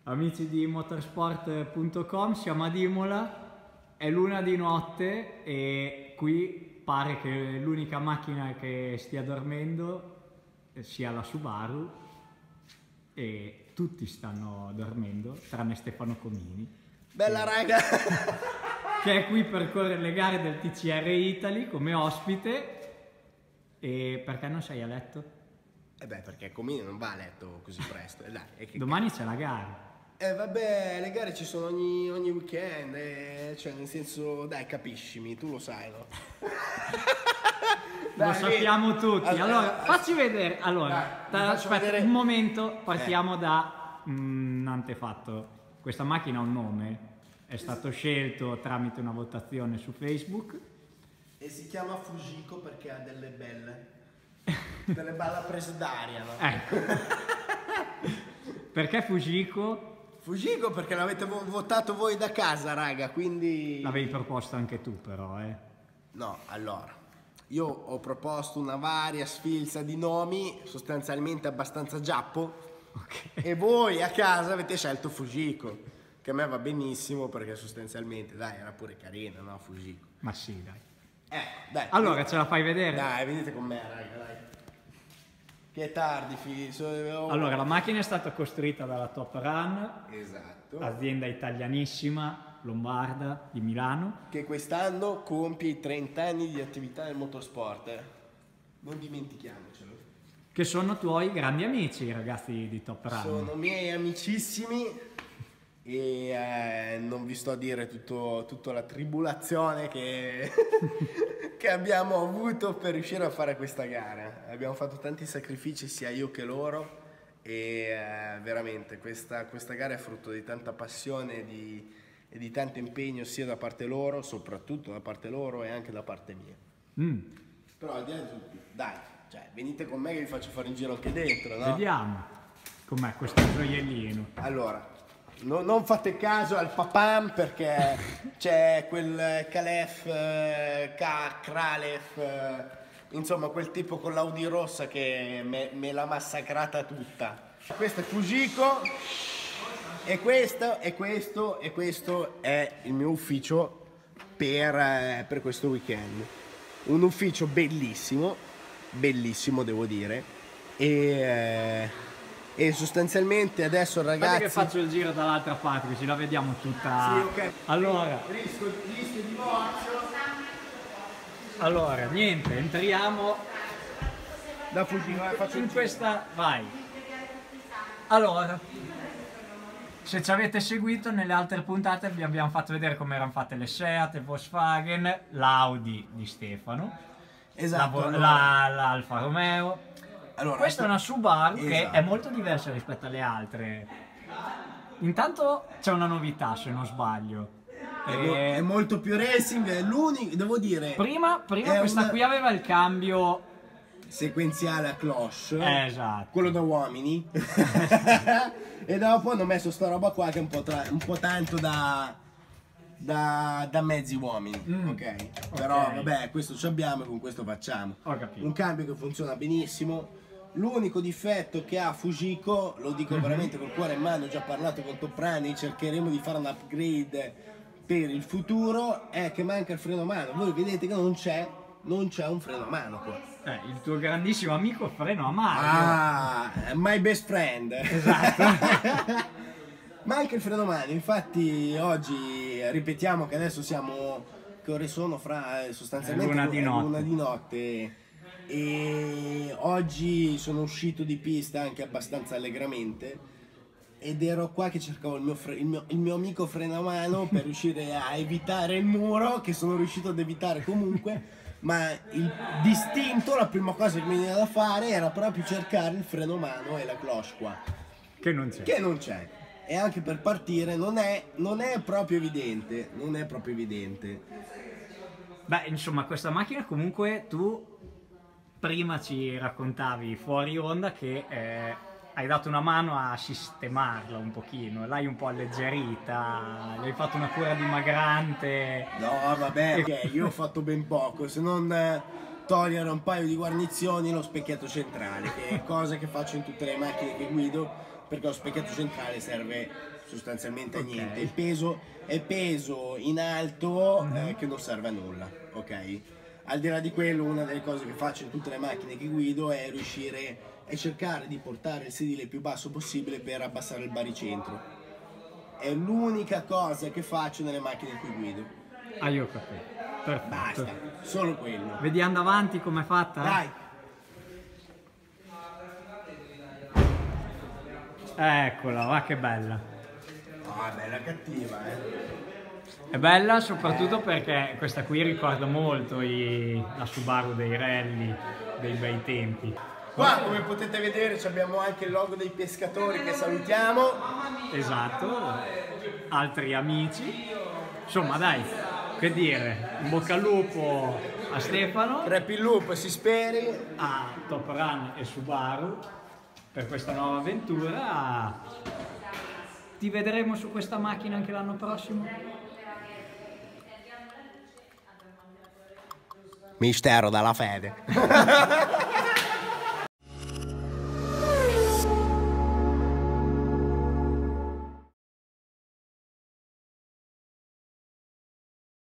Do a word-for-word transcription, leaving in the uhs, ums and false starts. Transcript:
amici di motorsport punto com, siamo ad Imola, è l'una di notte e qui pare che l'unica macchina che stia dormendo sia la Subaru e tutti stanno dormendo tranne Stefano Comini. Bella raga! Che è qui per correre le gare del T C R Italy come ospite. E perché non sei a letto? Eh beh, perché Comini non va a letto così presto. Eh, dai, è che Domani c'è la gara. Eh vabbè, le gare ci sono ogni, ogni weekend, eh, cioè nel senso, dai, capiscimi, tu lo sai, no? Dai, lo sappiamo tutti. Allora, allora facci vedere. Allora, dai, ta, aspetta vedere. un momento, partiamo eh. da un antefatto. Questa macchina ha un nome, è stato scelto tramite una votazione su Facebook. E si chiama Fujiko perché ha delle belle, delle belle prese d'aria, no? Ecco. Perché Fujiko? Fujiko perché l'avete votato voi da casa, raga, quindi... L'avevi proposto anche tu però, eh? No, allora, io ho proposto una varia sfilza di nomi, sostanzialmente abbastanza giappo, okay. E voi a casa avete scelto Fujiko, che a me va benissimo perché sostanzialmente, dai, era pure carina, no, Fujiko? Ma sì, dai. Eh, dai. Allora, venite, ce la fai vedere? Dai, venite con me, raga, dai. Che è tardi, figlio. Allora, la macchina è stata costruita dalla Top Run, esatto, azienda italianissima, lombarda, di Milano, che quest'anno compie i trenta anni di attività nel motorsport, eh. Non dimentichiamocelo. Che sono tuoi grandi amici, i ragazzi di Top Run. Sono miei amicissimi e eh, non vi sto a dire tutto, tutta la tribolazione che... che abbiamo avuto per riuscire a fare questa gara. Abbiamo fatto tanti sacrifici sia io che loro e eh, veramente questa, questa gara è frutto di tanta passione e di, e di tanto impegno sia da parte loro, soprattutto da parte loro e anche da parte mia. Mm. Però al di là di tutto, dai, cioè, venite con me che vi faccio fare un giro anche dentro, no? Vediamo com'è questo gioiellino. Allora, no, non fate caso al papam perché c'è quel Calef, eh, K, Kralef, eh, insomma quel tipo con l'Audi rossa che me, me l'ha massacrata tutta. Questo è Fujiko e questo, e questo, e questo è il mio ufficio per, eh, per questo weekend. Un ufficio bellissimo, bellissimo devo dire, e... Eh, e sostanzialmente adesso ragazzi... Aspetta che faccio il giro dall'altra parte così la vediamo tutta. Sì, ok. Allora, rischio, rischio di morso. Allora, niente, entriamo Da Fujiko, eh, faccio in questa... Vai. Allora, se ci avete seguito nelle altre puntate vi abbiamo fatto vedere come erano fatte le Seat, le Volkswagen, l'Audi di Stefano, esatto, la, allora. la, l'Alfa Romeo. Allora, questa è una Subaru, esatto, che è molto diversa rispetto alle altre. Intanto c'è una novità, se non sbaglio. È, e... è molto più racing, è l'unico, devo dire. Prima, prima questa una... qui aveva il cambio sequenziale a cloche, eh, esatto, quello da uomini. E dopo hanno messo sta roba qua che è un po', tra... un po' tanto da... Da, da mezzi uomini, mm. ok? Però okay, vabbè, questo ci abbiamo e con questo facciamo. Ho capito. Un cambio che funziona benissimo. L'unico difetto che ha Fujiko, lo dico mm-hmm. veramente col cuore in mano, ho già parlato con Top Run, cercheremo di fare un upgrade per il futuro, è che manca il freno a mano. Voi vedete che non c'è, non c'è un freno a mano qua. Eh, il tuo grandissimo amico freno a mano. Ah, my best friend. Esatto. Manca il freno a mano, infatti oggi ripetiamo che adesso siamo, che ore sono fra sostanzialmente luna di notte. luna di notte e oggi sono uscito di pista anche abbastanza allegramente ed ero qua che cercavo il mio, il mio, il mio amico freno a mano per riuscire a evitare il muro, che sono riuscito ad evitare comunque, ma il distinto, la prima cosa che mi veniva da fare era proprio cercare il freno a mano e la cloche qua, che non c'è. Che non c'è. E anche per partire non è, non è proprio evidente, non è proprio evidente. Beh, insomma, questa macchina comunque tu prima ci raccontavi fuori onda che eh, hai dato una mano a sistemarla un pochino, l'hai un po' alleggerita, gli hai fatto una cura dimagrante. No, vabbè, okay, io ho fatto ben poco, se non eh, togliere un paio di guarnizioni e lo specchietto centrale, che è cosa che faccio in tutte le macchine che guido, perché lo specchietto centrale serve sostanzialmente a Ok. niente. Il peso è peso in alto eh, che non serve a nulla, ok? Al di là di quello, una delle cose che faccio in tutte le macchine che guido è riuscire e cercare di portare il sedile il più basso possibile per abbassare il baricentro. È l'unica cosa che faccio nelle macchine in cui guido. Ah, io ho capito. Perfetto. Basta, solo quello. Vediamo davanti com'è fatta? Dai! Eccola, va che bella. Ah, bella cattiva, eh. È bella soprattutto perché questa qui ricorda molto i- la Subaru dei rally, dei bei tempi. Qua, come potete vedere, abbiamo anche il logo dei pescatori che salutiamo. Esatto, altri amici. Insomma, dai, che dire, in bocca al lupo a Stefano, Crepi il lupo, si speri. a Top Run e Subaru per questa nuova avventura. Ti vedremo su questa macchina anche l'anno prossimo? Mistero dalla fede.